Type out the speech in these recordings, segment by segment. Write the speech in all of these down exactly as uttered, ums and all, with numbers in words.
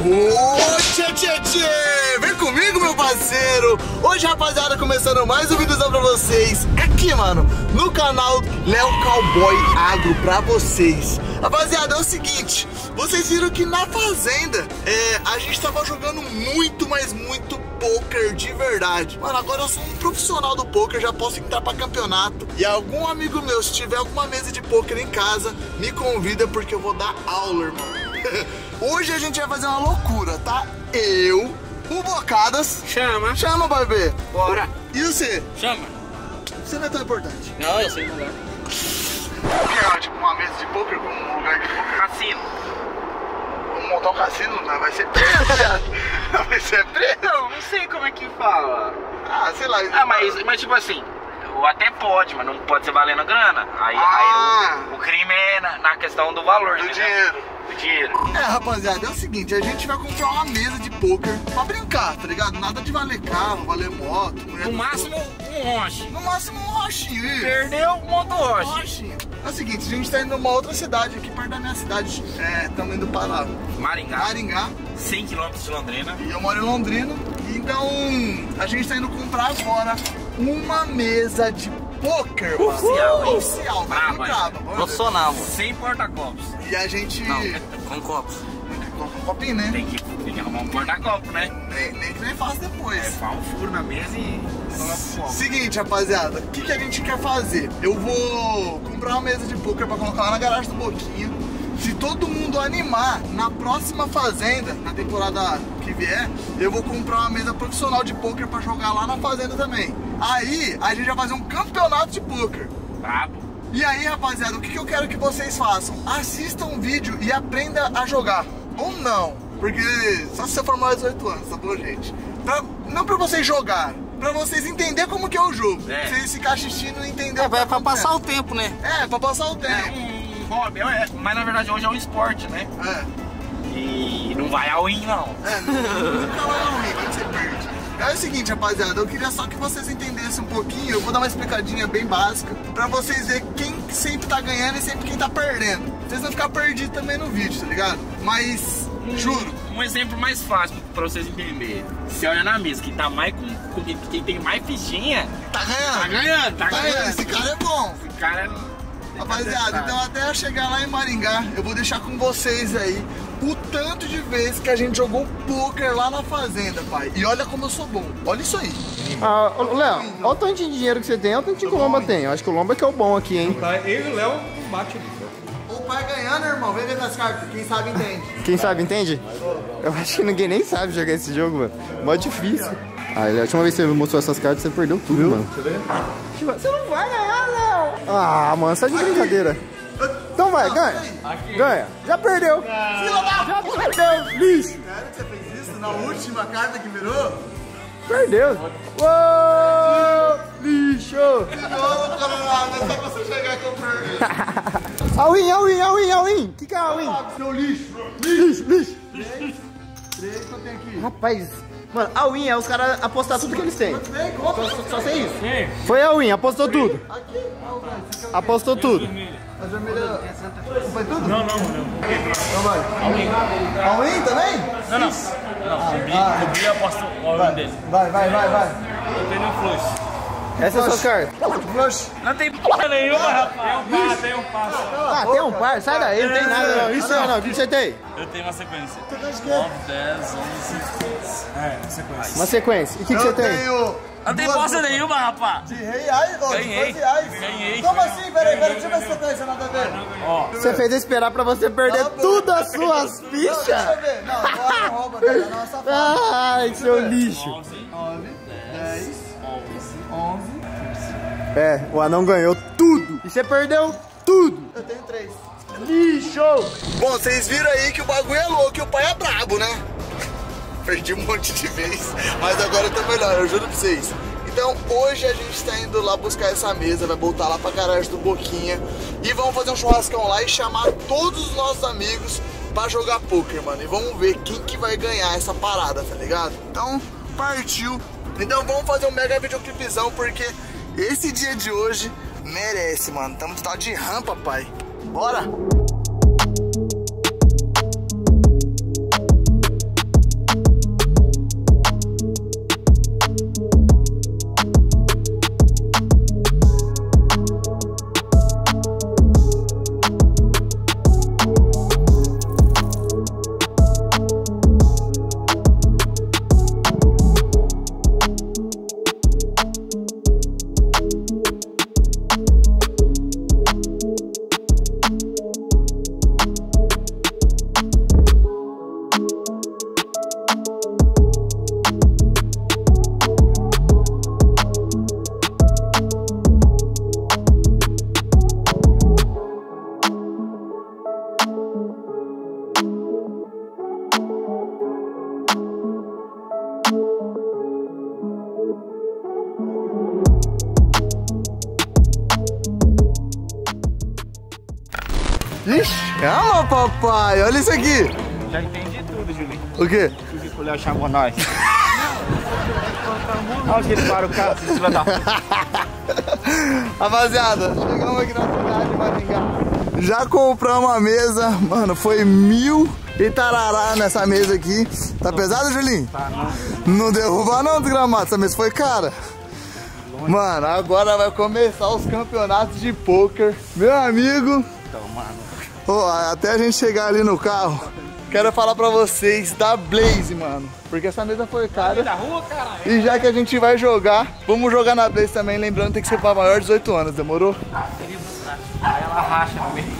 Ô, tchê, tchê, tchê! Vem comigo, meu parceiro! Hoje, rapaziada, começando mais um vídeozão pra vocês. Aqui, mano, no canal Léo Cowboy Agro pra vocês. Rapaziada, é o seguinte, vocês viram que na fazenda é, a gente tava jogando muito, mas muito poker de verdade. Mano, agora eu sou um profissional do poker, já posso entrar pra campeonato. E algum amigo meu, se tiver alguma mesa de poker em casa, me convida porque eu vou dar aula, irmão. Hoje a gente vai fazer uma loucura, tá? Eu, o Bocadas. Chama. Chama, bebê. Bora. E você? Chama. Você não é tão importante. Não, eu sei o lugar. Que é tipo uma mesa de poker com um lugar de poker? Cassino. Vamos montar um cassino? Não, vai ser preso, viado. Vai ser preso. Não, não sei como é que fala. Ah, sei lá. Ah, mas, mas tipo assim, até pode, mas não pode ser valendo grana. Aí, Ah. aí o, o crime é na, na questão do valor, Do né? dinheiro. Do dinheiro. É, rapaziada, é o seguinte, a gente vai comprar uma mesa de poker pra brincar, tá ligado? Nada de valer carro, valer moto. No máximo, um roche. No máximo um rochinho, isso. Perdeu, monta o Um roche. rochinho. É o seguinte, a gente tá indo numa outra cidade aqui perto da minha cidade. É, estamos indo para Maringá, Maringá. cem quilômetros de Londrina. E eu moro em Londrina. Então, a gente tá indo comprar agora uma mesa de poker, mano. Oficial, Oficial, vai Braba, braba, vamos ver. Profissional, mano. Sem porta-copos. E a gente... Não, com copos. Coloca um copinho, né? Tem que, tem que arrumar um porta-copo, né? Nem, nem que nem faço É, depois. faz um furo na mesa e coloca o copo. Seguinte, rapaziada, o que, que a gente quer fazer? Eu vou comprar uma mesa de poker pra colocar lá na garagem do Boquinha. Se todo mundo animar, na próxima fazenda, na temporada que vier, eu vou comprar uma mesa profissional de poker pra jogar lá na fazenda também. Aí, a gente vai fazer um campeonato de poker. Brabo. E aí, rapaziada, o que, que eu quero que vocês façam? Assistam um vídeo e aprenda a jogar. Ou não, porque só se você for mais de dezoito anos, tá bom, gente? Pra, não pra vocês jogar, pra vocês entenderem como que é o jogo. É. Vocês ficarem assistindo e entender É, o que é tá pra passar o acontecendo. tempo, né? É, pra passar o tempo. É um hobby, é, mas na verdade hoje é um esporte, né? É, E não vai ao win, não. é, não, não fica lá no ring, você perde. É o seguinte, rapaziada, eu queria só que vocês entendessem um pouquinho, eu vou dar uma explicadinha bem básica, pra vocês verem quem sempre tá ganhando e sempre quem tá perdendo. Vocês não ficar perdidos também no vídeo, tá ligado? Mas, juro. Um exemplo mais fácil pra vocês entenderem. Você olha na mesa, quem tá mais com, com quem, quem tem mais fichinha, Tá ganhando. tá ganhando, tá, Tá ganhando. ganhando, esse cara é bom. Esse cara é... Rapaziada, então até eu chegar lá em Maringá, eu vou deixar com vocês aí o tanto de vezes que a gente jogou poker lá na fazenda, pai. E olha como eu sou bom. Olha isso aí. Ah, ô, Léo, olha o tanto de dinheiro que você tem, olha o tanto que o Lomba tem. Eu acho que o Lomba que é o bom aqui, hein? Tá, eu e o Léo bate ali. O pai ganhando, irmão. Vem ver minhas cartas. Quem sabe entende. Quem sabe, entende? Eu acho que ninguém nem sabe jogar esse jogo, mano. Mó difícil. Ah, Léo, a última vez que você mostrou essas cartas, você perdeu tudo, mano. Você não vai ganhar, Léo. Ah, mano, só de brincadeira. Então vai, ganha. Ganha. Já perdeu. Já perdeu, lixo. Sério que você fez isso na última carta que virou? Perdeu. Uou, lixo. Não, cara, não é só você chegar que eu perdi. All-in, all-in, all-in, all-in. O que que é all-in? Seu lixo. Lixo, lixo. Três que eu tenho aqui. Rapaz, mano, all-in é os caras apostar tudo que eles têm. Vem, conta. Só, só sei isso. Foi all-in, apostou tudo. Aqui. Ah, velho, você quer o quê? Apostou tudo. As vermelhas. Foi tudo? Não, não, não. Então vai. All-in também? Não, não. Não, o Bi, o Bi aposta o all-in dele. Vai, vai, vai, vai. Eu tenho um flush. Essa é a sua carta. Flush. Não tem p nenhuma, rapaz. Tem um par, tem um par. Ah, tem um par? Sai daí, não tem nada não. Isso não, não. O que você tem? Eu tenho uma sequência. quê? nove, dez, onze. É, sequência. Uma sequência. E o que, que você Eu tem? tenho. Não tem duas bosta botas nenhuma, rapaz. De reais, ó, de Ganhei. dois reais. Ganhei. Como assim? Peraí, peraí, deixa eu ver se você tem essa nada a ver. Ó, Você fez eu esperar pra você perder tudo as suas Não, deixa eu fichas? ver. Não, agora não rouba, cara. Não é safado. Ai, seu lixo. onze, nove, dez, onze. onze. É, o anão ganhou tudo. E você perdeu tudo. Eu tenho três. Lixo. Bom, vocês viram aí que o bagulho é louco e o pai é brabo, né? Perdi um monte de vez, mas agora eu tô melhor, eu juro pra vocês. Então hoje a gente tá indo lá buscar essa mesa, vai voltar lá pra garagem do Boquinha e vamos fazer um churrascão lá e chamar todos os nossos amigos pra jogar poker, mano. E vamos ver quem que vai ganhar essa parada, tá ligado? Então, partiu. Então vamos fazer um mega videoclipezão, porque esse dia de hoje merece, mano. Tamo tal de rampa, pai. Bora! Ixi, calma, papai. Olha isso aqui. Já entendi tudo, Julinho. O quê? O Léo chamou nós. Onde ele para o carro, se vai dar. Rapaziada, chegamos aqui na cidade de Maringá. Já compramos a mesa. Mano, foi mil e tarará nessa mesa aqui. Tá pesado, Julinho? Tá, não. Não derruba não, desgramado. Essa mesa foi cara. Mano, agora vai começar os campeonatos de pôquer. Meu amigo. Então, mano. Oh, até a gente chegar ali no carro, quero falar pra vocês da Blaze, mano. Porque essa mesa foi cara. Da rua, caralho. E já que a gente vai jogar, vamos jogar na Blaze também. Lembrando, tem que ser pra maior de dezoito anos, demorou? Aí ela racha no meio.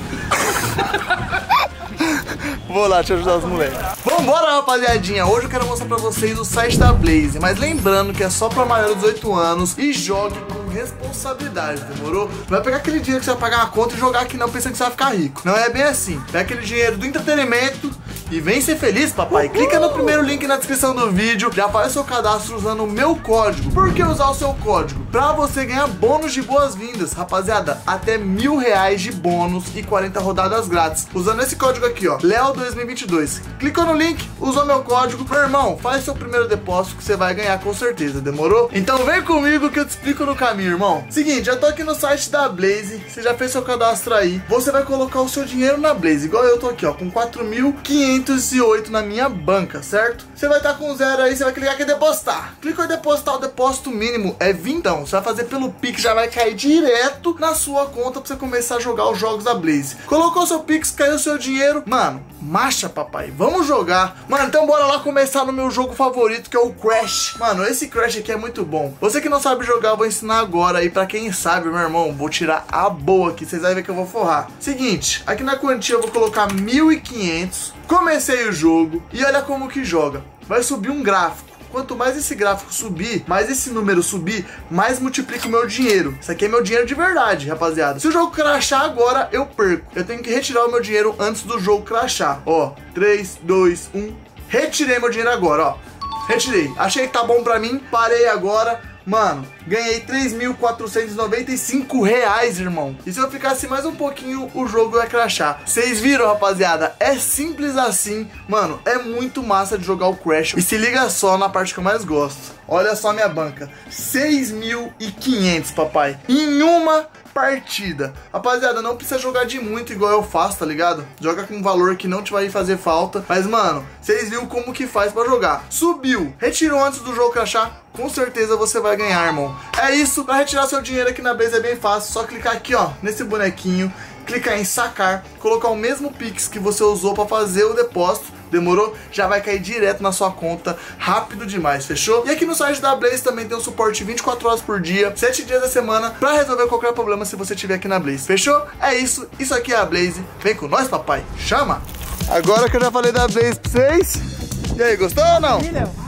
Vou lá te ajudar os moleques. Vambora, rapaziadinha. Hoje eu quero mostrar pra vocês o site da Blaze. Mas lembrando que é só pra maior de dezoito anos. E jogue com responsabilidade, demorou? Não vai pegar aquele dinheiro que você vai pagar a conta e jogar aqui não pensando que você vai ficar rico. Não é bem assim. Pega aquele dinheiro do entretenimento e vem ser feliz, papai. Clica no primeiro link na descrição do vídeo. Já faz seu cadastro usando o meu código. Por que usar o seu código? Pra você ganhar bônus de boas-vindas. Rapaziada, até mil reais de bônus e quarenta rodadas grátis. Usando esse código aqui, ó, Léo dois mil e vinte e dois. Clicou no link, usou meu código. Meu irmão, faz seu primeiro depósito que você vai ganhar com certeza, demorou? Então vem comigo que eu te explico no caminho, irmão. Seguinte, já tô aqui no site da Blaze. Você já fez seu cadastro aí. Você vai colocar o seu dinheiro na Blaze, igual eu tô aqui, ó, com quatro mil quinhentos e oito na minha banca, certo? Você vai estar com zero aí, você vai clicar aqui em depositar. Clicou em depositar, o depósito mínimo é vintão. Você vai fazer pelo Pix, já vai cair direto na sua conta pra você começar a jogar os jogos da Blaze. Colocou seu Pix, caiu seu dinheiro. Mano, marcha, papai. Vamos jogar. Mano, então bora lá começar no meu jogo favorito, que é o Crash. Mano, esse Crash aqui é muito bom. Você que não sabe jogar, eu vou ensinar agora aí. Pra quem sabe, meu irmão, vou tirar a boa aqui. Vocês vão ver que eu vou forrar. Seguinte, aqui na quantia eu vou colocar mil e quinhentos. Comecei o jogo e olha como que joga. Vai subir um gráfico. Quanto mais esse gráfico subir, mais esse número subir, mais multiplica o meu dinheiro. Isso aqui é meu dinheiro de verdade, rapaziada. Se o jogo crashar agora, eu perco. Eu tenho que retirar o meu dinheiro antes do jogo crashar. Ó, três, dois, um. Retirei meu dinheiro agora, ó. Retirei. Achei que tá bom pra mim. Parei agora. Mano, ganhei três mil quatrocentos e noventa e cinco reais, irmão. E se eu ficasse mais um pouquinho, o jogo ia crashar. Vocês viram, rapaziada? É simples assim. Mano, é muito massa de jogar o Crash. E se liga só na parte que eu mais gosto. Olha só minha banca. seis mil e quinhentos, papai. Em uma partida. Rapaziada, não precisa jogar de muito igual eu faço, tá ligado? Joga com um valor que não te vai fazer falta. Mas, mano, vocês viram como que faz pra jogar. Subiu, retirou antes do jogo crashar, com certeza você vai ganhar, irmão. É isso, pra retirar seu dinheiro aqui na Blaze é bem fácil. Só clicar aqui, ó, nesse bonequinho, clicar em sacar, colocar o mesmo Pix que você usou pra fazer o depósito. Demorou? Já vai cair direto na sua conta, rápido demais, fechou? E aqui no site da Blaze também tem um suporte vinte e quatro horas por dia, sete dias da semana, pra resolver qualquer problema se você tiver aqui na Blaze, fechou? É isso, isso aqui é a Blaze, vem com nós, papai, chama! Agora que eu já falei da Blaze pra vocês, e aí, gostou ou não?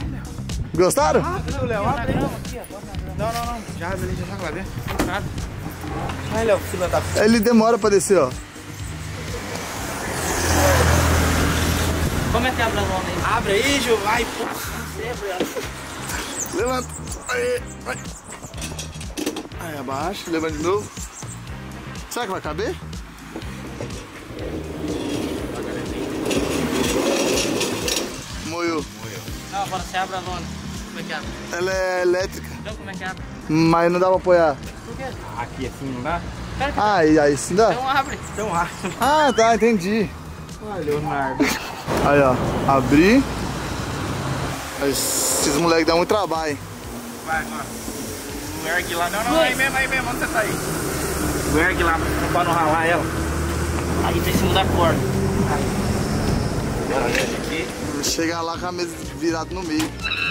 Gostaram? Não, Léo, abre aí. Não, não, não, já abre ali, já vai ver. Vai, Léo, fila da... Ele demora pra descer, ó. Como é que abre a lona aí? Abre aí, Gil, vai, pô. Levanta. Aí, vai. Aí, abaixa, levanta de novo. Será que vai caber? Moiu. Não, agora você abre a lona. Como é que abre? Ela é elétrica. Então como é que abre? Mas não dá pra apoiar. Por quê? Aqui assim não dá? Ah, e aí sim dá? Então abre. Então abre. Ah, tá, entendi. Olha, Leonardo. Aí, ó, abri. Esses moleques dão muito trabalho, hein? Vai, mano. Não ergue lá. Não, não, aí mesmo, aí mesmo. Onde você tá aí? Não ergue lá pra não ralar ela. Aí tá em cima da corda. Agora aqui. Chegar lá com a mesa virada no meio.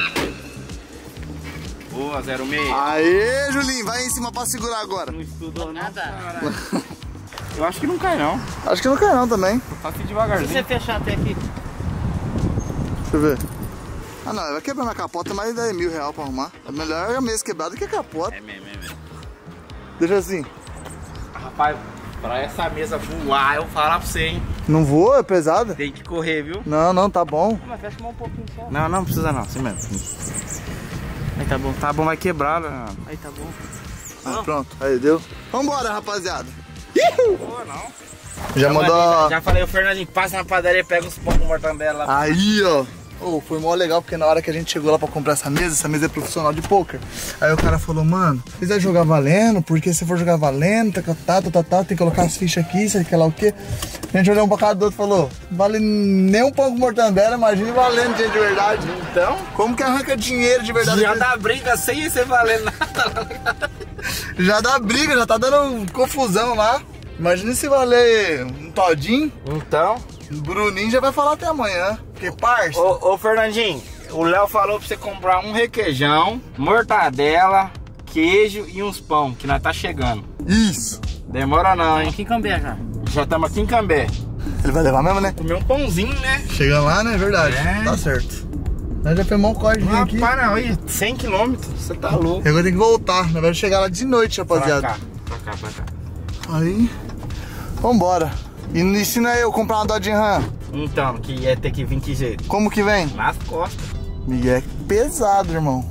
Boa, zero seis. Aê, Julinho, vai em cima pra segurar agora. Não estudou Nada. não. Eu acho que não cai não. Acho que não cai não também. Só assim Se devagarzinho. você fechar até aqui. Deixa eu ver. Ah não, vai quebrar minha capota, mas dá mil reais pra arrumar. É melhor a mesa quebrada que a capota. É mesmo, é mesmo. Deixa assim. Rapaz, pra essa mesa voar, eu vou falar pra você, hein. Não voa, é pesada? Tem que correr, viu? Não, não, tá bom. Mas fecha mais um pouquinho só. Não, não precisa não, assim mesmo. Aí tá bom. Tá bom, vai quebrar, né? Aí tá bom. Ah, pronto, aí deu. Vambora, rapaziada. Boa, não. Já mandou... Já, já falei, o Fernandinho, passa na padaria e pega uns pão com mortandela. Aí, ó. Oh, foi mó legal, porque na hora que a gente chegou lá pra comprar essa mesa, essa mesa é profissional de poker. Aí o cara falou, mano, quiser jogar valendo, porque se for jogar valendo, tá, tá, tá, tá, tá, tem que colocar as fichas aqui, sei lá o quê. A gente olhou um pra cada do outro e falou, vale nem um pão com mortandela, imagine valendo dinheiro de verdade. Então, como que arranca dinheiro de verdade? Já dá briga sem você valer nada. Já dá briga, já tá dando confusão lá. Imagina se valer um todinho. Então, o Bruninho já vai falar até amanhã. Porque, parça... Ô, ô Fernandinho, o Léo falou pra você comprar um requeijão, mortadela, queijo e uns pão, que nós tá chegando. Isso. Demora não, hein? Aqui em Cambé já. Já estamos aqui em Cambé. Ele vai levar mesmo, né? Comer um pãozinho, né? Chegando lá, né? Verdade. É. Tá certo. Nós já pegamos um código Ah, aqui. para, olha, cem quilômetros, você tá louco. E agora tem que voltar. Nós vamos chegar lá de noite, rapaziada. Pra cá, pra cá, pra cá. Aí, vambora. E ensina eu a comprar uma Dodge Ram. Então, que ia ter que vir que jeito? Como que vem? Nas costas. Miguel é pesado, irmão.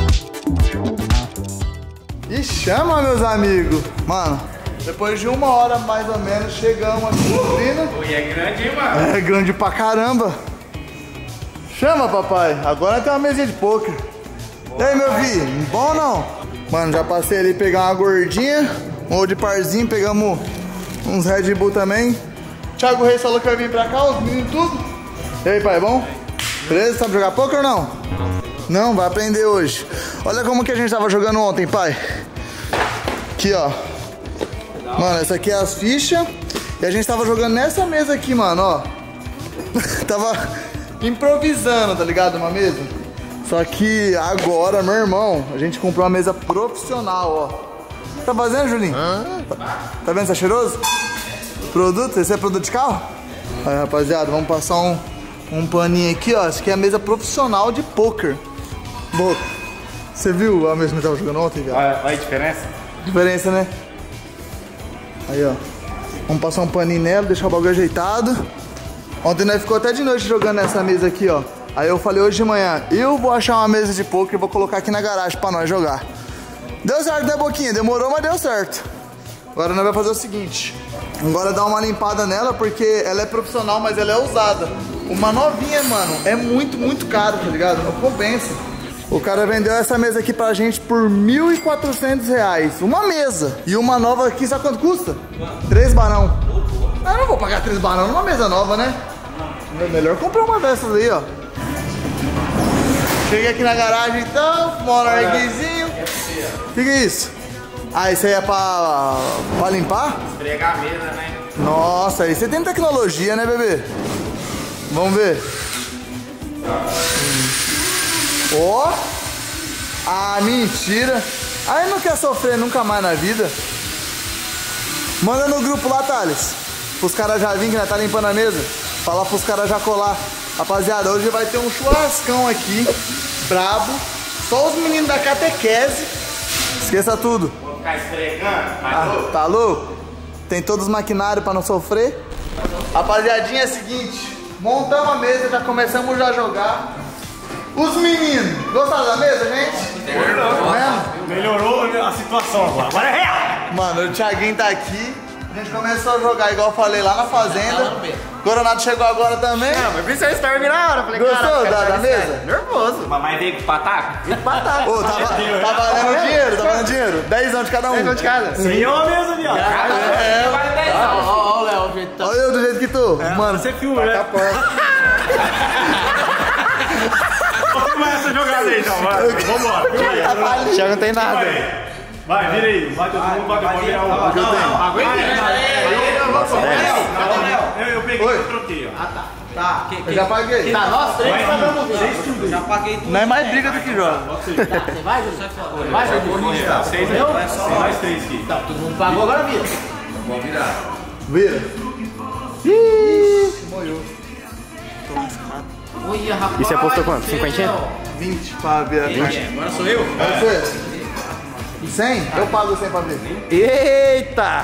E chama, meus amigos. Mano, depois de uma hora mais ou menos, chegamos aqui no Trina. Oi, é grande, hein, mano? É grande pra caramba. Chama, papai. Agora tem uma mesinha de poker. E aí, meu filho? Bom ou não? Mano, já passei ali pegar uma gordinha, um old parzinho, pegamos uns Red Bull também. Thiago Reis falou que vai vir pra cá, os meninos tudo. E aí, pai, bom? Beleza? Sabe jogar poker ou não? Não, vai aprender hoje. Olha como que a gente tava jogando ontem, pai. Aqui, ó. Mano, essa aqui é as fichas. E a gente tava jogando nessa mesa aqui, mano, ó. Tava improvisando, tá ligado? Uma mesa. Só que agora, meu irmão, a gente comprou uma mesa profissional, ó. Tá fazendo, Julinho? Tá, tá vendo? Tá cheiroso? Produto? Esse é produto de carro? Aí, rapaziada, vamos passar um, um paninho aqui, ó. Essa aqui é a mesa profissional de poker. Bom, você viu a mesa que eu tava jogando ontem, velho? Olha, olha a diferença. Diferença, né? Aí, ó. Vamos passar um paninho nela, deixar o bagulho ajeitado. Ontem nós ficou até de noite jogando nessa mesa aqui, ó. Aí eu falei hoje de manhã, eu vou achar uma mesa de poker e vou colocar aqui na garagem pra nós jogar. Deu certo, né, Boquinha? Demorou, mas deu certo. Agora nós vamos fazer o seguinte. Agora dá uma limpada nela, porque ela é profissional, mas ela é usada. Uma novinha, mano, é muito, muito caro, tá ligado? Não compensa. O cara vendeu essa mesa aqui pra gente por mil e quatrocentos reais. Uma mesa. E uma nova aqui, sabe quanto custa? Três barão. Ah, eu não vou pagar três barão numa mesa nova, né? É melhor comprar uma dessas aí, ó. Cheguei aqui na garagem então, fumar um narguizinho. O que, que é isso? Ah, isso aí é pra, pra limpar? Esfregar a mesa, né? Nossa, aí você tem tecnologia, né, bebê? Vamos ver. Ó. Oh. Ah, mentira. Aí não quer sofrer nunca mais na vida. Manda no grupo lá, Thales. Pros caras já virem que nós tá limpando a mesa. Fala pros caras já colar. Rapaziada, hoje vai ter um churrascão aqui. Brabo. Só os meninos da catequese. Esqueça tudo. Vou ficar esfregando. Ah, tá louco? Tem todos os maquinários pra não sofrer. Rapaziadinha, é o seguinte. Montamos a mesa, já começamos já a jogar. Os meninos, gostaram da mesa, gente? Melhorou. É? Melhorou a situação agora. Agora é real. Mano, o Thiaguinho tá aqui. A gente começou a jogar, igual eu falei, lá na fazenda. Coronado chegou agora também. Não, mas pensei que estava na hora. Falei, Gostou cara, da, cara, da mesa? Nervoso. Mas veio com pataco? Empatar. Ô, tá, tá valendo dinheiro, tá valendo dinheiro. dez anos de cada um. Dez anos de cada. Sem uma mesa, viado. É, Vale dez anos. Ó, ó, Léo, o jeito tá. olha eu do jeito que tô. Mano, Você filma, né? Vamos filmar essa jogada aí, então. Vai, vambora. Filma aí. Thiago não tem nada. Vai, vira aí. Vai, todo mundo vai, pode virar um. o que eu tenho? Eu, eu peguei e troquei, ó. Tá, eu já paguei. Tá, nós três pagamos tudo. Já paguei tudo. Não é mais briga do que joga. Você vai, Júlio? Vai, Júlio? Seis aí, mais três aqui. Tá, todo mundo pagou, agora vira. Vira. Olha, rapaz. E você apostou quanto? cinquenta? vinte pra ver. Agora sou eu? Pode ser? cem? Eu pago cem pra ver. Eita!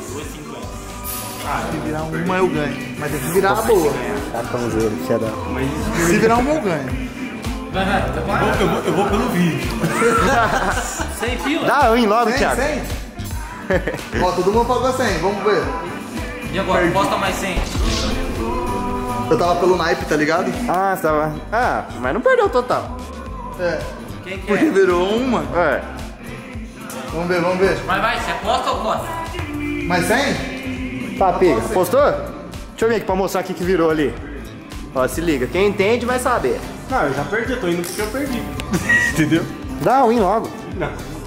Se virar uma eu ganho. Mas tem que virar a boa. Cartãozeiro, filha da... Se virar uma eu ganho. Eu vou, eu vou pelo vídeo. Sem fila. Dá um logo, cem, Thiago. cem? Ó, todo mundo pagou cem, vamos ver. E agora, posta mais cem. Eu tava pelo naipe, tá ligado? Ah, você tava... Ah, mas não perdeu o total. É. Quem que Porque é? virou uma. É. Vamos ver, vamos ver. Vai, vai, você aposta ou posta? Mais cem? Tá, pega. Postou? Deixa eu ver aqui pra mostrar o que que virou ali. Ó, se liga. Quem entende vai saber. Não, eu já perdi, eu tô indo porque eu perdi. Entendeu? Dá um in logo. Não.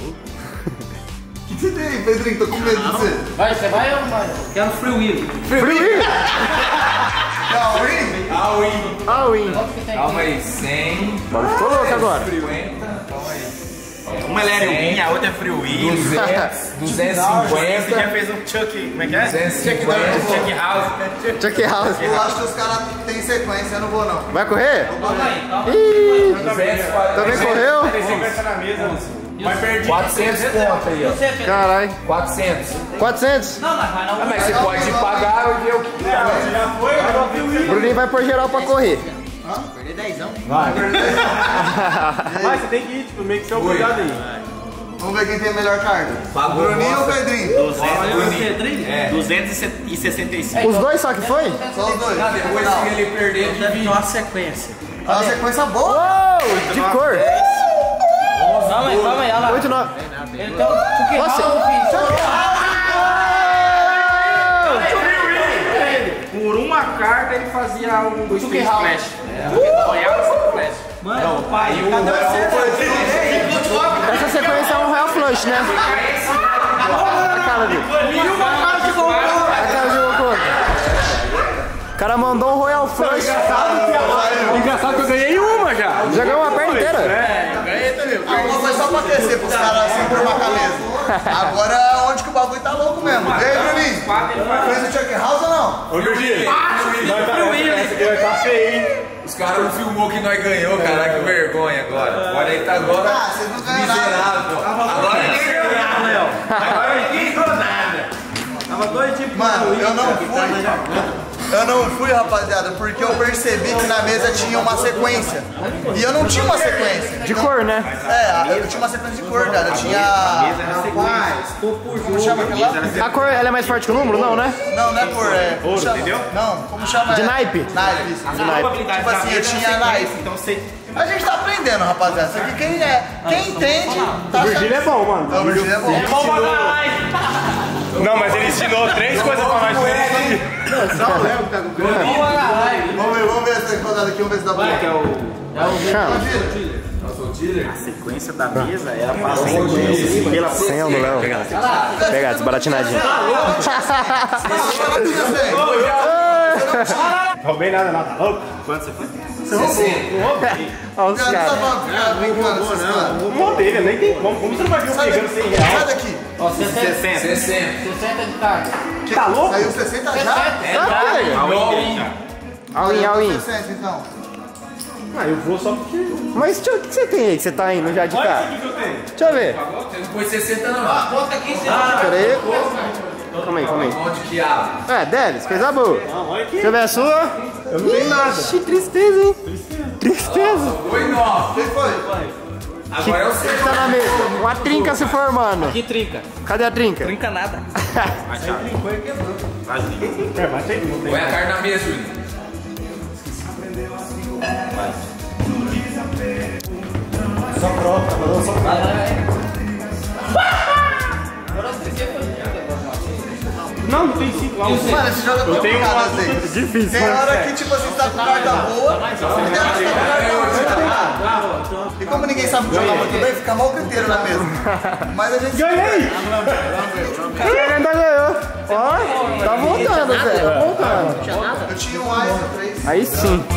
O que você tem aí, Pedrinho? Tô com medo de você. Vai, você vai ou não vai? Quero free will. Free win! Não, hein? Ah, win. Calma aí, cem, Mano, ficou louco agora. cinquenta, calma aí. Uma é Larry Win, a outra é Free Win. duzentos, duzentos e Você já cinquenta, fez um Chuck, como é que é? duzentos e cinquenta, Chuck House. Chuck House. Eu acho que os caras têm sequência, eu não vou não. Vai correr? Calma aí, calma. Ih, duzentos e quarenta, também correu? Tem cinquenta na mesa, mas perdi. quatrocentos conto aí, ó. Você, Pedro? Caralho. quatrocentos. quatrocentos? Não, mas vai não. Mas você pode pagar e ver o que Já foi, agora Free Win. Bruninho vai pôr geral pra correr. Perder dezão. Mas você tem que ir, tipo, meio que ser obrigado aí. Vamos ver quem tem a melhor carta. Pagou, Bruninho ou mostra. Pedrinho? Olha o Pedrinho. É. duzentos e sessenta e cinco. Os dois só que foi? Só os dois. Ah, depois Não. que ele perder, Deve ter uma sequência. É uma sequência boa. Uou, de cor. Calma aí, calma aí, olha lá. oito, nove. Ele tem um Chuck Nossa. House, por uma carta ele fazia o Chuck House. Splash. Apoiava esse Splash. Mano, pai, cadê Essa sequência é um Royal Flush, né? A cara dele. A cara de louco. O cara mandou um Royal Flush. Engraçado que eu ganhei uma já. Já ganhou uma perna inteira. Ah, uma foi só pra aquecer pros caras assim por macaleza. Agora é onde que o bagulho tá louco mesmo. E aí, Bruninho? Fez o Chuck House ou não? Ô, Virgílio. Essa aqui vai estar feia, hein? Os caras não filmou que nós ganhou, cara, que vergonha agora. Agora ele tá agora Ah, vocês não ganham nada. miserável. Agora ninguém ganhou, Léo. Agora ninguém ganhou nada. Tava dois tipos. Mano, eu não fui. Eu não fui, rapaziada, porque eu percebi que na mesa tinha uma sequência. E eu não tinha uma sequência. De cor, né? É, eu tinha uma sequência de cor, cara. Eu tinha. Rapaz, como chama aquilo lá? A cor, ela é mais forte que o número? Não, né? Não, não é cor, é. Como chama? entendeu? Não, como chama? De é? naipe? Naipe, isso. De naipe. Tipo assim, eu tinha naipe. Então você. A gente tá aprendendo, rapaziada. Isso aqui quem é. Quem entende, tá O Virgílio é bom, mano. achando. O Virgílio é bom. Não, mas ele ensinou três coisas pra nós. Só o Léo que tá com o Vamos ver, vamos ver essa rodada aqui, vamos ver se dá bom. Chama. A sequência da mesa era pra sequência pela Senhor do Léo. Pega, desbaratinadinho. Roubei nada, nada. Tá louco? Quanto você foi? Olha os Eu não caras. tava brincando com esses caras. Eu roubei, né? Nem tem como. Como você não vai ver eu Sai pegando daqui, cem reais? sai daqui. Ó, sessenta. sessenta. sessenta. sessenta de carga. Tá louco? Saiu sessenta já? Ah, pega. All in, all in. sessenta então. Ah, eu vou só porque. Mas deixa eu- o que você tem aí que você tá indo já de Olha cá? isso aqui que eu tenho. Deixa eu ver. Você não pôs sessenta não. Conta aqui, você Pera aí. Calma aí, calma aí. Onde que abre? É, Delis, coisa boa. Não, olha aqui. Deixa eu ver a sua. Eu não tenho nada. Ixi, tristeza, hein? Tristeza. Foi nove. Quem foi? Agora é o O que seu. tá na mesa? Uma trinca se formando. Que trinca? Cadê a trinca? Trinca nada. É, bate aí, não tem. Põe a carne na mesa, Júlio. Só prova, tá falando só prova. Não, não tem cinco lá. Mano, esse jogo é Eu tenho complicado uma- assim. Difícil, Tem né? hora que, tipo assim, você tá com carta boa, e tem hora que você tá com carta ruim. E como ninguém sabe jogar muito bem, fica mal griteiro na mesa. Mas a gente... Ganhei! Você ainda ganhou. Ó, tá voltando, velho. Tá voltando. Eu tinha um A e um três. Aí sim.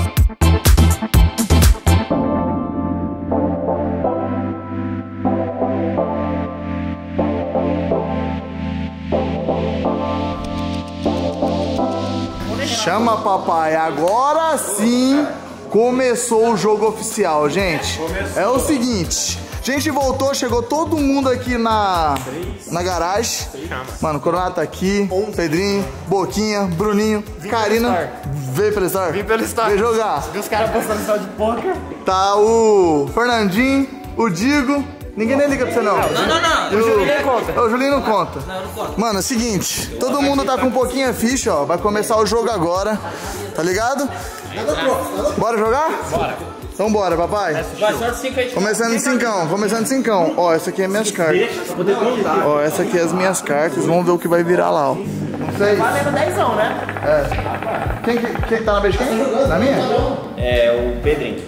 Chama papai, agora sim começou o jogo oficial, gente. É o seguinte, a gente voltou, chegou todo mundo aqui na, na garagem. Mano, o Coronado tá aqui, Pedrinho, Boquinha, Bruninho, Karina. Veio pela Star? Vim pela Star. Veio jogar. Vi os caras postando só de poker. Tá o Fernandinho, o Digo, Ninguém nem liga pra você, não. Não, não, não. O Julinho não conta. O Julinho não conta. Não, não conta. Mano, é o seguinte, todo mundo tá com um pouquinho a ficha, ó. Vai começar o jogo agora, tá ligado? Bora jogar? Bora. Então bora, papai. Vai, só de cinco aí. Começando em cincão, começando em cincão. Ó, essa aqui é minhas cartas. Ó, essa aqui é as minhas cartas. Vamos ver o que vai virar lá, ó. Seis. Valendo dezão, né? É. Quem, que- quem tá na vez de quem? Na minha? É o Pedrinho.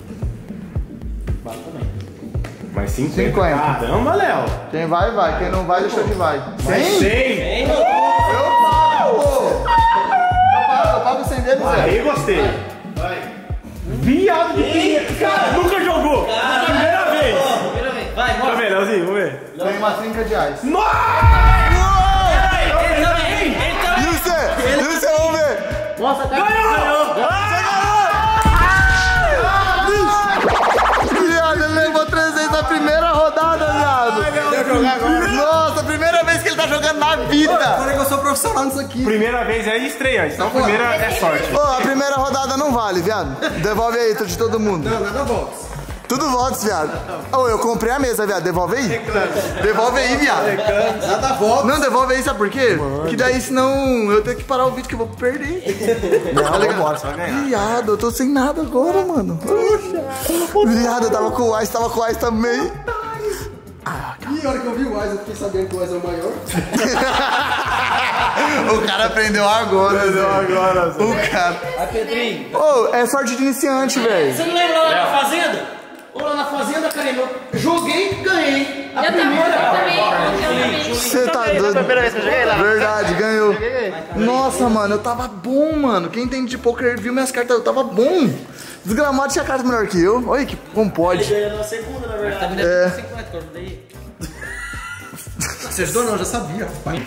Mais cinquenta. cinquenta. Caramba, Léo. Quem vai, vai. Quem não vai, deixa de vai. Mais cem? cem. Eu pago, pô. Eu pago, eu pago cem deles, Zé. Aí gostei. Viado de quinhentos. Cara, nunca jogou. Primeira vez. Primeira vez. Vai, Vamos mostra. ver, Leozinho, vamos ver. Tem uma trinca de ice. Ele também, ele também. E você? E você, vamos ver. Mostra a cara. Ganhou. Viado, ele levou trezentos na primeira rodada, viado. Nossa, primeira vez que ele tá jogando na vida. Falei que eu sou profissional nisso aqui. Primeira vez é estreia, então a primeira é sorte. Ô, a primeira rodada não vale, viado. Devolve aí, de todo mundo. Não, nada volta. Tudo votos, viado. Ô, eu comprei a mesa, viado. Devolve aí. Devolve aí, viado. Nada volta. Não, devolve aí, sabe por quê? Que daí, senão eu tenho que parar o vídeo que eu vou perder. Não, vambora, você vai ganhar. Viado, eu tô sem nada agora, mano. Viado, eu tava com o Ice, tava com o Ice também. E a hora que eu vi o Wise, eu fiquei sabendo que o Wise é o maior. O cara aprendeu agora, Aprendeu Zé. agora, Zé. O cara. Vai, Pedrinho. Ô, é sorte de iniciante, velho. Você não lembra lá na fazenda? Ou lá na fazenda, Karina? Eu joguei, ganhei. A Eu primeira. também, eu também. Você tá doido? Primeira vez que eu joguei lá. Verdade, ganhou. Nossa, mano, eu tava bom, mano. Quem entende de poker viu minhas cartas, eu tava bom. Desgramado tinha carta melhor que eu. Olha que como pode. Ganhou na segunda, na verdade. Tá me É. devendo cinquenta, que eu ajudei. Você ajudou não, eu já sabia. Pai.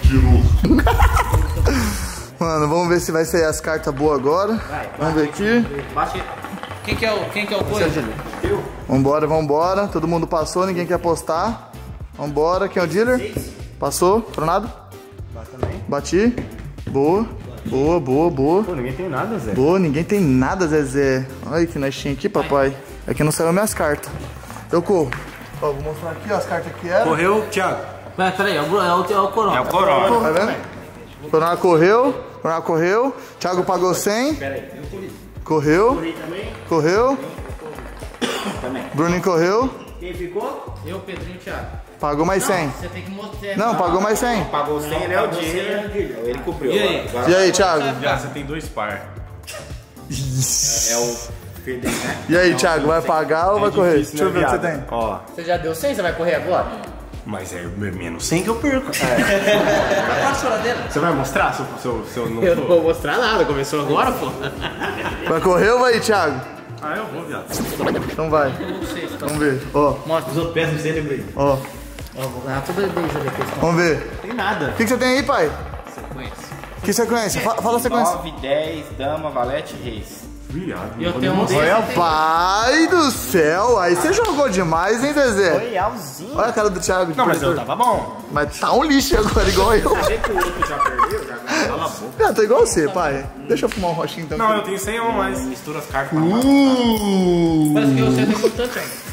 Mano, vamos ver se vai sair as cartas boas agora. Vamos ver aqui. Bate. Quem que é o, quem que é o coisa? Vambora, vambora. Todo mundo passou, ninguém quer apostar. Vambora. Quem é o dealer? Passou. Pronado? Bati. Boa. Boa, boa, boa. Pô, ninguém tem nada, Zé. Boa, ninguém tem nada, Zezé. Olha que nós tínhamos aqui, papai. É que não saiu minhas cartas. Eu corro. Ó, vou mostrar aqui, ó, as cartas que eram. Correu, Thiago. Vai, peraí, é o, é o, é o Corona. É o Corona. Tá vendo? Coronel correu. Coronel correu. Thiago pagou cem. Correu. Correu. Bruninho correu. Quem ficou? Eu, Pedrinho e Thiago. Pagou mais cem. Você tem que mostrar. Não, pagou mais cem. Pagou cem, ele é o dealer. Ele cobriu. E aí? Agora- E aí, Thiago? Já, você tem dois par. É o Pedrinho, né? E aí, Thiago, vai pagar ou vai correr? Difícil, Deixa eu né, ver o que você viado? tem. Ó, Você já deu cem? Você vai correr agora? mas é menos cem que eu perco. Qual a choradeira? Você vai mostrar se eu, se eu, se eu não Eu não for? vou mostrar nada, começou agora, pô. Vai correr ou vai, Thiago? Ah, eu vou, viado. Então vai. Vamos ver. Ó, Mostra os outros peças dele, Brito. ó. Ó, vou ganhar toda vez depois. Vamos ver. Tem nada. O que, que você tem aí, pai? Sequência. Que sequência? Fala, fala a sequência. nove, dez, dama, valete, reis. Viado. E eu não tenho um vou desse. Olha, pai do céu. Aí você jogou demais, hein, Zezé? Realzinho. Olha a cara do Thiago. Não, mas eu tava bom. Mas tá um lixo agora, igual eu. Vê que o outro já perdeu, já cala a boca. Ah, tô igual você, pai. Deixa eu fumar um roxinho então. Não, eu tenho cem ou mais. Mistura as cartas pra matar. Uh! Parece que você tem muito tanto ainda.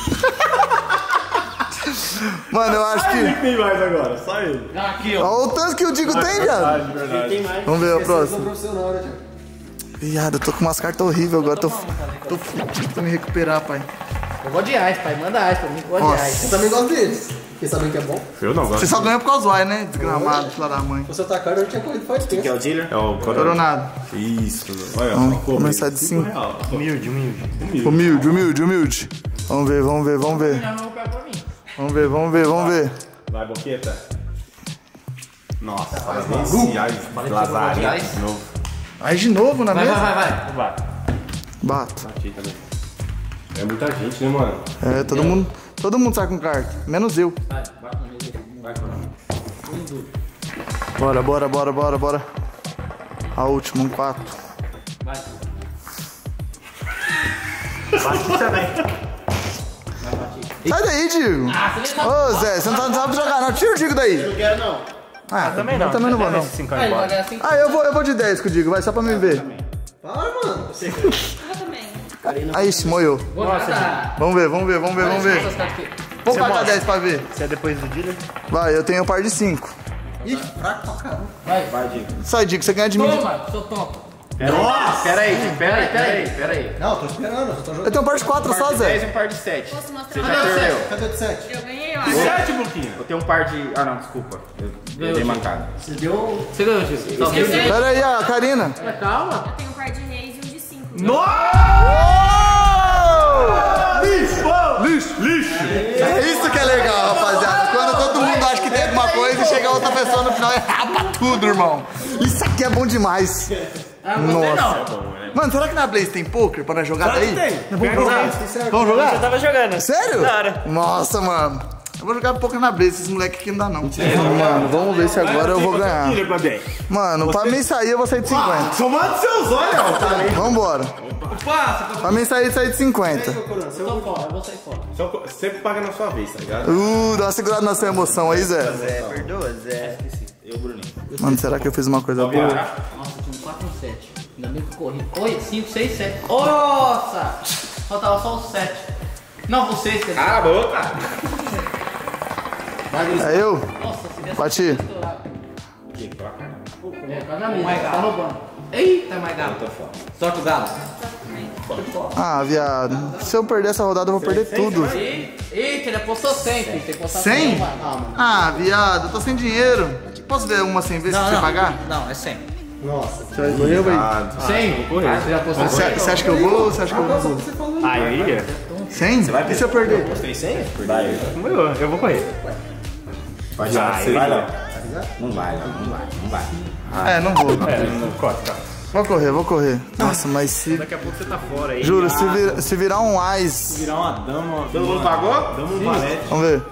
Mano, eu acho que... Tem mais agora, só ele. Aqui, ó. Olha o tanto que o Digo tem, viado. Verdade, verdade. Vamos ver o Sou próximo. profissional, né, Thiago? Viado, eu tô com umas cartas horríveis agora. Tô, tô fudido pra me recuperar, pai. Eu gosto de ice, pai. Manda ice pra mim. Eu gosto Nossa. de Eu ice. também gosto deles. Fiquei sabendo que é bom. Eu não gosto. Você só ganha por causa do ai, né? Desgramado, filho da mãe. Se fosse outra carta, eu tinha corrido faz Que é tempo. o dealer? É o Coronado. Isso, olha. Vamos ó, começar de cinco. real. Humilde, humilde. Humilde. Humilde, humilde, humilde. Vamos ver, vamos ver, vamos ver. Não, não, pega pra mim. Vamos ver, vamos ver, vamos ver. Vai, boqueta. Nossa, credenciais, lazarento de novo. Aí de novo na Vai, vai, mesa? vai, vai. Vai, Bato. bati também. É muita gente, né, mano? É, todo mundo, todo mundo sai com carta. Menos eu. Vai, bate no meio. Vai, Coronel. Bora, bora, bora, bora, bora. A última, um quatro. Vai. Bati também. Sai daí, Digo. Ah, você nem Ô, Zé, você não tá- não sabe jogar, não. Tira o Digo daí. Não quero, não. Ah, também não. Também não vou, não. Cinco Aí, vai embora. ganhar assim. Ah, eu vou, eu vou de dez com o Digo, vai, só pra me ver. Fala, mano. Eu também. Aí, se moiou. Vou nada. Vamos ver, vamos ver, vamos ver, vamos ver. Essas cartas aqui. Vamos pagar mostra. dez pra ver. Você é depois do dealer? Vai, eu tenho um par de cinco. Ih, fraco pra caramba. Vai, vai, Diego. Sai, Dico, você ganha de mim. Toma, sou tonto. Nossa! Pera aí, Diego, pera aí, pera aí, pera aí. Não, tô esperando, eu tô jogando. Eu tenho um par de quatro Um par só, de dez Zé. e um par de sete. Posso mostrar Você pra já você? perdeu. Cadê o de sete? Eu ganhei, eu acho. Sete, Buquinha. Eu tenho um par de... Ah, não, desculpa. Eu, eu dei mancada. Você deu... Você ganhou, Diego. Tá ok? Pera aí, a Karina. Calma. Eu tenho um par de reis e um de cinco. Lixo, lixo. É isso que é legal, rapaziada. Quando todo mundo acha que tem alguma coisa e chega outra pessoa no final e rapa tudo, irmão. Isso aqui é bom demais. Nossa. Mano, será que na Blaze tem poker pra nós jogar daí? Tem. Vamos jogar? Vamos jogar? Eu tava jogando. Sério? Da hora. Nossa, mano. Eu vou jogar poker na Blaze, esses moleques aqui não dá não. Mano, vamos ver se agora eu vou ganhar. Mano, pra mim sair eu vou sair de cinquenta. Tomando seus olhos, ó. Vambora. Pra mim sair, sair de cinquenta. Tô fora, eu vou sair fora. Só sempre paga na sua vez, tá ligado? Uh, dá uma segurada na sua emoção aí, Zé. Zé, perdoa, Zé. Eu, Bruninho. Mano, será que eu fiz uma coisa boa? Nossa, eu tinha um quatro e um sete. Ainda bem que eu corri. Oi, cinco, seis, sete. Nossa! Faltava só o sete. Não, vocês, quer dizer. Cala a boca. É eu? Nossa, se desse Bati. É, cada mesa, tá roubando. Eita, mais galo. Sorte o galo. Ah, viado. Se eu perder essa rodada, eu vou perder tudo. Eita, ele apostou cem, filho. Tem que apostar cem? vai. Ah, mano. Ah, viado, eu tô sem dinheiro. Posso ver uma sem ver se você pagar? Não, é cem. Você vai correr, vai? cem? Você já apostou Você cem? você acha que eu vou ou você acha que eu não vou? Ah, eu ia? cem? E se eu perder? Tem cem? Vai. Eu, eu vou correr. Vai, Vai, vai, vai não. lá. Não vai, não, não vai, não vai. É, não vou. É, não corta, tá. Vou correr, vou correr. Nossa, mas se... Daqui a pouco você tá fora aí. Juro, se, vir- se virar um Ais... Virar uma dama. Todo mundo pagou? Dama um valete. Vamos ver.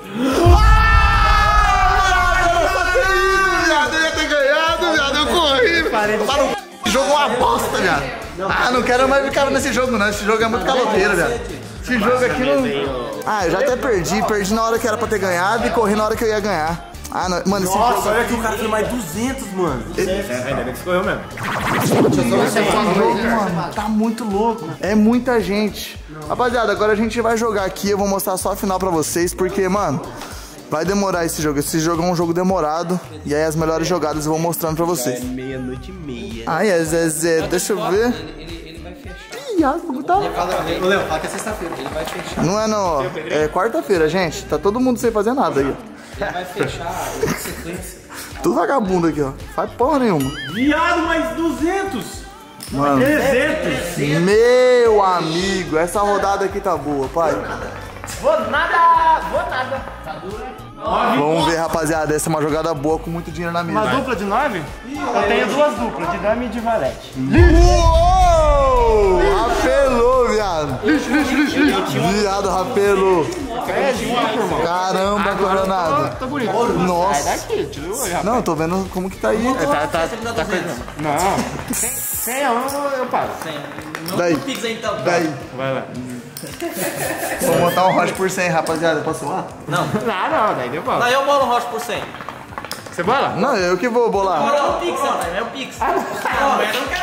Viado, eu ia ter ganhado, viado. Eu corri. Tá no jogo é uma bosta, viado. Ah, não quero mais ficar nesse jogo, não. Esse jogo é muito caloteiro, viado. Esse jogo aqui não... Ah, eu já até perdi. Perdi na hora que era pra ter ganhado e corri na hora que eu ia ganhar. Ah, não. Mano, esse jogo... olha que o cara fez mais duzentos, mano. É, ainda bem que escorreu mesmo. Esse jogo, mano, tá muito louco. É muita gente. Rapaziada, agora a gente vai jogar aqui. Eu vou mostrar só a final pra vocês, porque, mano, vai demorar esse jogo. Esse jogo é um jogo demorado. E aí as melhores jogadas eu vou mostrando pra vocês. Meia-noite e meia. Ai, é Zé, Zé, deixa eu ver. Ele, ele vai fechar. Ih, água, tá... Ô, Léo, fala que é sexta-feira. Ele vai fechar. Não é não, ó. É quarta-feira, gente. Tá todo mundo sem fazer nada aí, ó. Ele vai fechar em sequência. Tudo vagabundo aqui, ó. Faz porra nenhuma. Viado, mais duzentos. Mano, trezentos. meu amigo, essa rodada aqui tá boa, pai. Vou nada, vou nada. Tá duro, hein? Vamos ver, rapaziada. Essa é uma jogada boa com muito dinheiro na mesa. Uma dupla de nove? Eu tenho duas duplas, de dama e de valete. Uou! Rapelou, viado. Viado, rapelou. Caramba, Coronado. Tá bonito. Nossa. Daqui, tira o olho, Não, eu tô vendo como que tá aí. Tá, tá, tá coisa. Não. cem eu, eu pago. Daí, Pix aí, então. daí. Vai lá. Vou montar um rocha por cem, rapaziada. Posso lá? Não, não, daí deu bola. Não, eu bolo rocha por cem. Você bola? Não, eu que vou bolar. É o Pix, rapaz. É o Pix. Ah, não quero. Não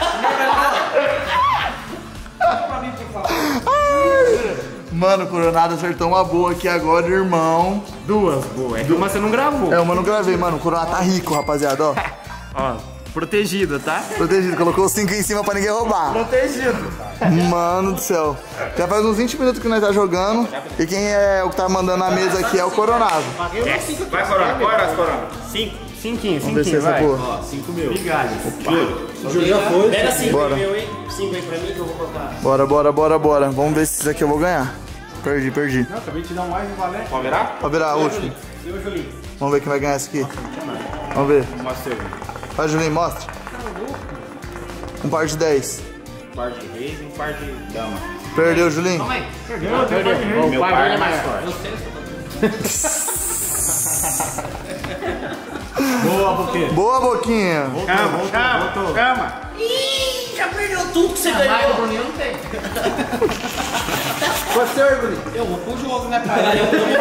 quero. Mano, o Coronado acertou uma boa aqui agora, irmão. Duas, boa. É que uma você não gravou. É, uma eu não gravei, mano. O Coronado tá rico, rapaziada, ó. Ó, protegido, tá? Protegido, colocou os cinco em cima pra ninguém roubar. Protegido. Mano do céu. Já faz uns vinte minutos que nós tá jogando. E quem é o que tá mandando na mesa aqui é o Coronado. Vai, Corona, bora, Corona. Cinco. Cinquinho, Vamos ver se cinquinho, essa vai. boa. Cinco mil. Obrigado. Pega cinco Bora. meu, hein? Cinco aí pra mim que eu vou colocar. Bora, bora, bora, bora. Vamos ver se isso aqui eu vou ganhar. Perdi, perdi. Não, acabei de te dar um mais um valete. Vamos virar? Vou virar a última. Vamos ver quem vai ganhar essa aqui. Vamos ver. Mostra aí. Vai, Julinho, mostra. Um par de dez. Um par de reis e um par de dama. Perdeu, Julinho. Calma aí. Perdeu, perdeu. Meu par é mais forte. Eu sei, eu tô Boa, Boquinha. Boa, Boquinha. Calma, calma, calma. Ih, já perdeu tudo que você Mas o ganhou. Bruninho não tem. Você, Bruninho? Eu vou pro jogo, né, cara? Eu tô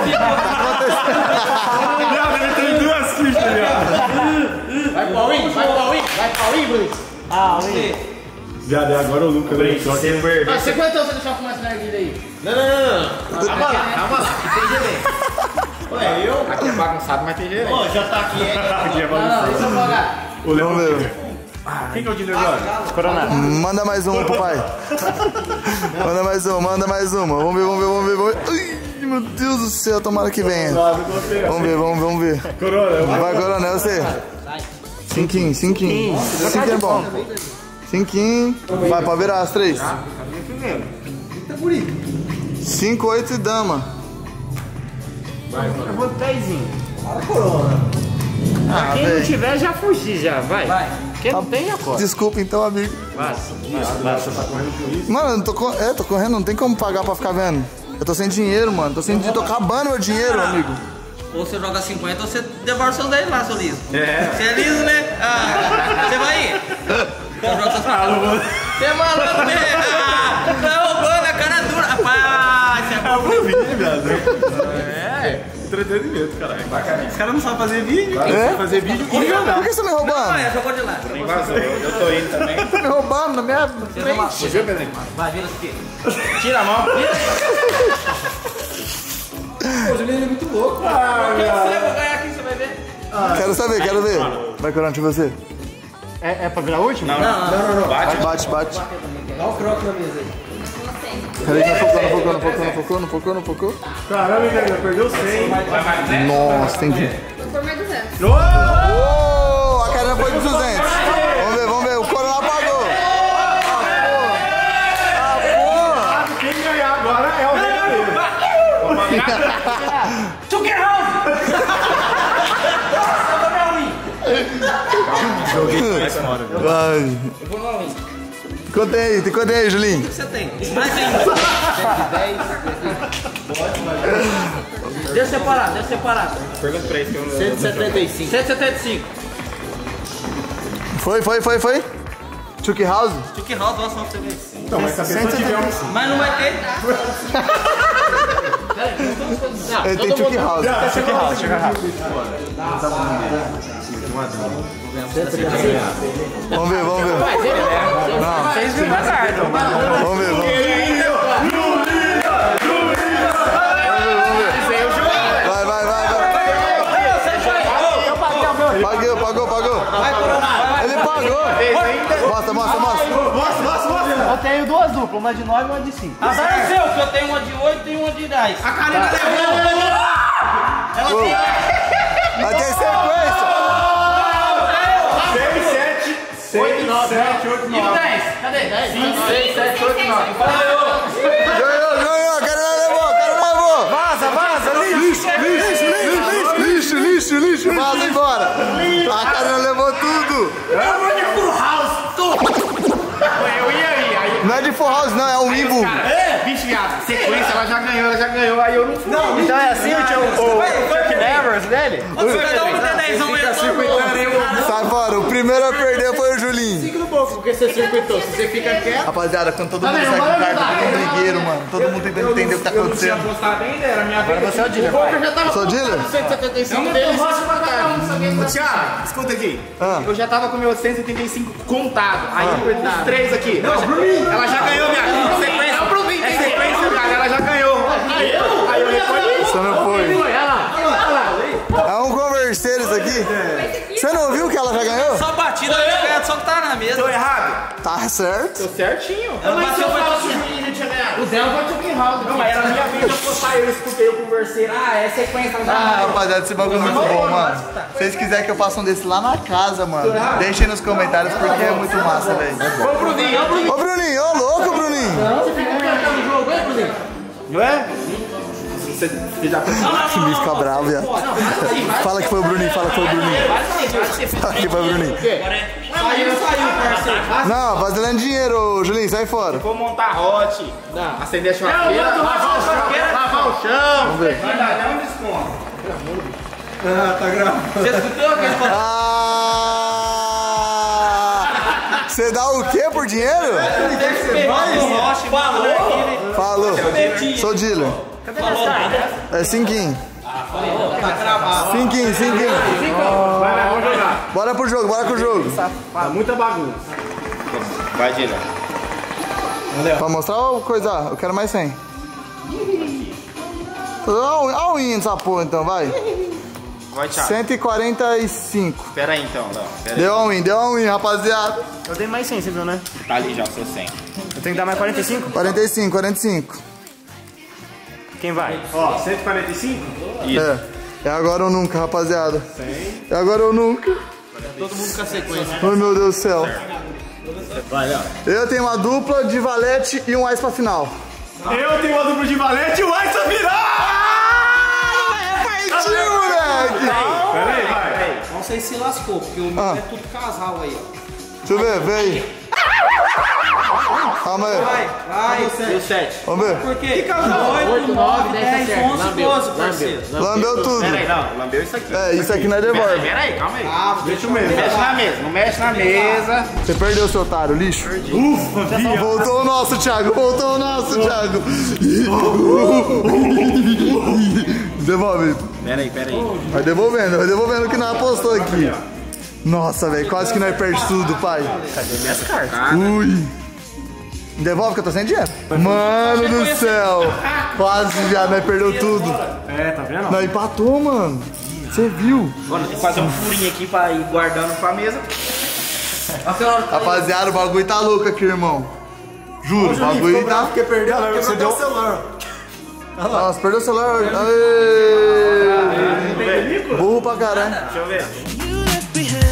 Viado, ele tem duas fichas, viado. Vai, Paulinho, vai, Paulinho, vai, Paulinho, Bruninho. Ah, Você. Já deu agora o Lucas. Você perdeu. Ah, você quanto você deixar eu fumar esse narguilha aí? Não, não, não, não. Calma lá, calma lá. Tem gerente. Ué, eu? Aqui é bagunçado, mas tem gerente. Ó, já tá aqui. Aqui é Não, não, deixa eu pagar. O Léo. Vamos ver. Quem que é o dealer agora? Coronado. Manda mais uma, papai. Manda mais uma, manda mais uma. Vamos ver, vamos ver, vamos ver. Vamos ver. Ai, meu Deus do céu, tomara que venha. Vamos ver, vamos ver, vamos ver. Corona. Vai, Coronel, você. Cinquinho, cinquinho. Cinquinho é bom. Cinquinho. Vai, pode virar as três. Cinco, oito e dama. Eu vou dezinho. Ah, Quem não velho. tiver, já fugi já, vai. Vai. Quem não tem, já pode. Desculpa então, amigo. Mano, eu não tô, co- é, tô correndo, não tem como pagar pra ficar vendo. Eu tô sem dinheiro, mano. Tô sem dinheiro, tô acabando meu dinheiro, amigo. Ou você joga cinquenta ou você devolve seus dez lá, seu liso. É. Você é liso, né? Ah, você vai ir? Você joga seus quatro. Você é maluco, né? Ah, tá roubando a cara dura. Rapaz, você é Ah, foi vídeo, viado. É. Entretenimento, caralho. Os caras não sabem fazer vídeo. Quem É? sabe fazer vídeo e Por jogar. que você tá me roubando? Ah, jogou de lado. Eu tô indo também. Tá me roubando na minha frente. Viu, Pedrinho? Vai, vira aqui. Tira a mão. O Juliano é muito louco. Ah, Quem você vai ganhar aqui, você vai ver? Quero saber, quero ver. Vai, Corante, você. É, é pra virar a última? Não, não, não. Bate. Bate, bate. Dá o croque na mesa aí. Peraí, não focou, não focou, não focou, não focou, não focou, não focou. Caramba, Guilherme, perdeu cem. Nossa, tem que... Por mais duzentos. Oh, a Karina foi de duzentos. Vamos ver, vamos ver. O Corona apagou. Quem ganhar agora é o rei. Chucker House! Vai. Quanto tem aí? Tem quanto tem aí, Julinho? O que você tem? Mais ainda. Deixa separado, deixa separado. Pergunta pra eles que eu não... cento e setenta e cinco. cento e setenta e cinco. Foi, foi, foi, foi. Chuck House? Chucker House, nossa, você vê. Então, mas se a pessoa tiver um... Mas não vai ter. Ele tem Chuck House. Chuck House, chega rápido. Vamos ver, vamos ver. Não. Vocês viram mais tarde. Vamos ver, vamos ver. Vai, vai, vai, vai. Paguei, pagou, pagou. Ele pagou. Mostra, mostra, mostra. Eu tenho duas duplas, uma de nove e uma de cinco. Azar é seu, que eu tenho uma de oito e uma de dez. A Karina levou. Vai ter sequência. seis, sete, seis, sete, oito, E o nove. dez? Cadê? dez? seis, sete, oito, nove. Ganhou, ganhou. A Karina levou, a Karina levou. Vaza, vaza, lixo. Lixo, lixo, lixo, lixo, lixo. Vaza embora. A Karina levou tudo. Eu ia aí, aí. Não é de Full House, não, é um Imbu. É, bicho, viado. Sequência, ela já ganhou, ela já ganhou, aí eu não fui. Não, então é assim o Chuck Nevers dele? Cada um tem dez, um é Sai fora, o primeiro a perder foi o Julinho. Fica no bolso, porque você circuitou. Se você fica quieto. Rapaziada, quando todo mundo sai com carta, todo mundo brigueiro, mano. Todo mundo tentando entender o que tá acontecendo. Apostar bem, era minha vez. Você é o dealer. Eu já tava Sou dealer? com cento e setenta e cinco deles. Thiago, escuta aqui. Ah. Eu já tava com meu cento e setenta e cinco contado. Aí os três aqui. Não, Bruninho. Ela já ganhou, minha filha. Sequência. É o Bruninho, É sequência, cara. Ela já ganhou. Aí eu, aí eu recolhi. Você não foi. Olha lá, olha lá. É um converseiro isso aqui. Você não viu que ela já ganhou? Só batida, eu tinha ganhado, só que tá na mesa. Tô errado? Tá certo. Tô certinho. Ela Mas se bateu, eu foi falo todo que o Julinho já tinha ganhado. O dela foi o Chuck House. Não, mas era a minha vez de apostar. Eu escutei, eu conversei. Ah, é sequência. Ela já Ah, ganhou. rapaziada, esse bagulho é muito bom, mano. Se vocês quiserem que eu faça um desse lá na casa, mano, deixem nos comentários porque é muito massa, velho. Ô, Bruninho, ô, Bruninho. Ô, Bruninho, ô, louco, Bruninho. Você fica marcando o jogo, hein, Bruninho? Não é? Você, você já Que me fica bravo, viado. Fala que foi o Bruninho, fala que foi o Bruninho. Fala que foi o Bruninho. Saiu, saiu, parceiro. Não, vasilhando dinheiro, Julinho, sai fora. vou montar hot, acender a churrasqueira, Eu vou lavar o chão, lavar o chão. Vamos ver. Vai dar um desconto. Você escutou aquele Ah! Você dá o quê por dinheiro? Falou. Falou. Sou dealer. É cinquinho. Cinquinho, cinquinho. Vai lá, vamos jogar. Bora pro jogo, bora pro jogo. Tá muita bagunça. Vai, Dila. Pra mostrar ou coisa? Eu quero mais cem. Olha o win dessa porra então, vai. Vai, Thiago. cento e quarenta e cinco. Pera aí então, Léo. Deu um win, deu um win, rapaziada. Eu dei mais cem, você viu, né? Tá ali já o seu cem. Eu tenho que dar mais quarenta e cinco? quarenta e cinco, quarenta e cinco. Quem vai? Ó, cento e quarenta e cinco? Isso. É. É agora ou nunca, rapaziada. É agora ou nunca. Todo mundo com a sequência. Ai, meu Deus do céu. Vai, Léo. Eu tenho uma dupla de valete e um ice pra final. Eu tenho uma dupla de valete e o Ais vai virar! Partiu, moleque! Pera aí, vai. Não sei se lascou, porque o meu Ah. é tudo casal aí, ó. Deixa eu ver, vem aí. Calma aí. Vai, vai. E o sete? Vamos ver. Por quê? oito, nove, dez, onze, doze, parceiro. Lambeu tudo. Pera aí, não. Lambeu isso aqui. É, isso aqui não é devolve. Pera aí, calma aí. Ah, deixa eu Mexe na mesa, não mexe na mesa. Você perdeu, seu otário, lixo. Ufa, via. Voltou o nosso, Thiago. Voltou o nosso, Thiago. Devolve. Pera aí, pera aí. Vai devolvendo, vai devolvendo o que nós apostou aqui. Nossa, velho, quase que nós perdemos tudo, pai. Cadê minhas cartas? Ui. Devolve que eu tô sem dinheiro. Mano do céu. Quase já, nós perdeu tudo. É, tá vendo? Nós empatou, mano. Você viu? Agora tem que fazer um furinho aqui pra ir guardando pra mesa. Rapaziada, o bagulho tá louco aqui, irmão. Juro, o bagulho tá... Porque perdeu, você deu o celular. Nossa, perdeu o celular. Aê. Burro pra caralho. Deixa eu ver. You left behind